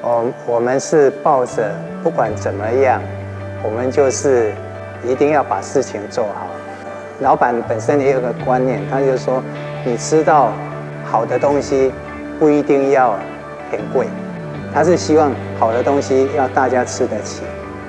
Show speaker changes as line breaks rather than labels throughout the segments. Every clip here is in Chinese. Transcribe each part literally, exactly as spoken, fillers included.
我我们是抱着不管怎么样，我们就是一定要把事情做好。老板本身也有个观念，他就说，你吃到好的东西不一定要很贵，他是希望好的东西要大家吃得起。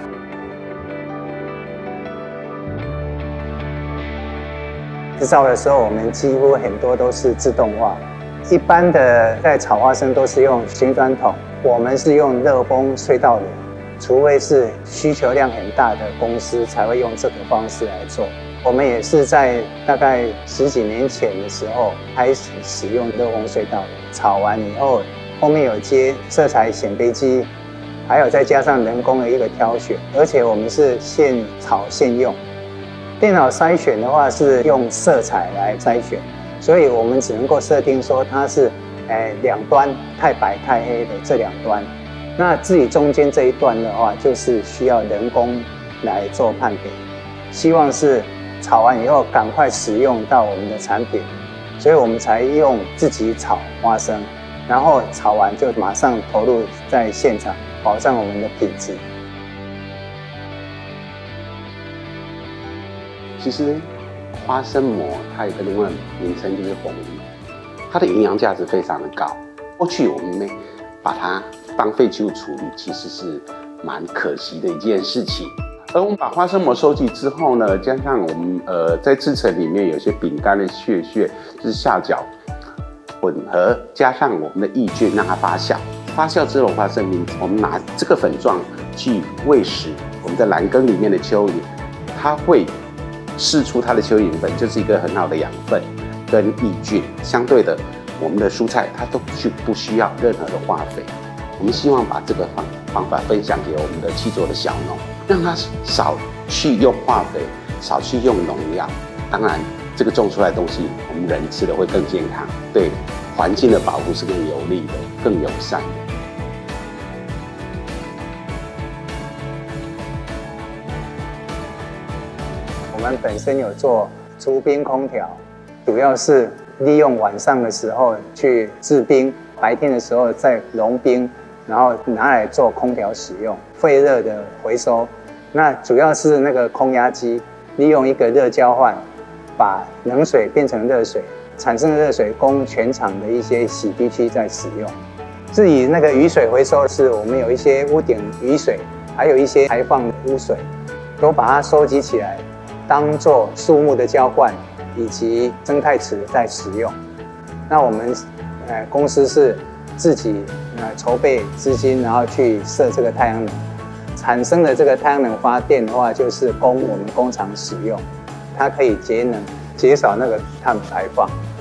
制造的时候，我们几乎很多都是自动化。一般的在炒花生都是用旋转桶，我们是用热风隧道炉，除非是需求量很大的公司才会用这个方式来做。我们也是在大概十几年前的时候开始使用热风隧道炉，炒完以后，后面有接色彩显微机，还有再加上人工的一个挑选，而且我们是现炒现用。电脑筛选的话是用色彩来筛选，所以我们只能够设定说它是，诶两端太白太黑的这两端，那至于中间这一段的话，就是需要人工来做判别。希望是炒完以后赶快使用到我们的产品，所以我们才用自己炒花生，然后炒完就马上投入在现场，保障我们的品质。
其实花生膜它有个另外名称就是红鱼，它的营养价值非常的高。过去我们呢把它当废弃物处理，其实是蛮可惜的一件事情。而我们把花生膜收集之后呢，加上我们呃在制成里面有些饼干的屑屑，就是下角混合，加上我们的抑菌让它发酵。发酵之后的花生米，我们拿这个粉状去喂食我们在兰根里面的蚯蚓，它会释出它的蚯蚓粉，就是一个很好的养分跟抑菌。相对的，我们的蔬菜它都需不需要任何的化肥。我们希望把这个方方法分享给我们的七座的小农，让他少去用化肥，少去用农药。当然，这个种出来的东西，我们人吃的会更健康，对环境的保护是更有利的、更友善的。
我们本身有做除冰空调，主要是利用晚上的时候去制冰，白天的时候再融冰，然后拿来做空调使用，废热的回收。那主要是那个空压机，利用一个热交换，把冷水变成热水，产生的热水供全厂的一些洗涤区在使用。至于那个雨水回收，是我们有一些屋顶雨水，还有一些排放污水，都把它收集起来，当做树木的浇灌以及生态池在使用。那我们呃公司是自己呃筹备资金，然后去设这个太阳能，产生的这个太阳能发电的话，就是供我们工厂使用，它可以节能，减少那个碳排放。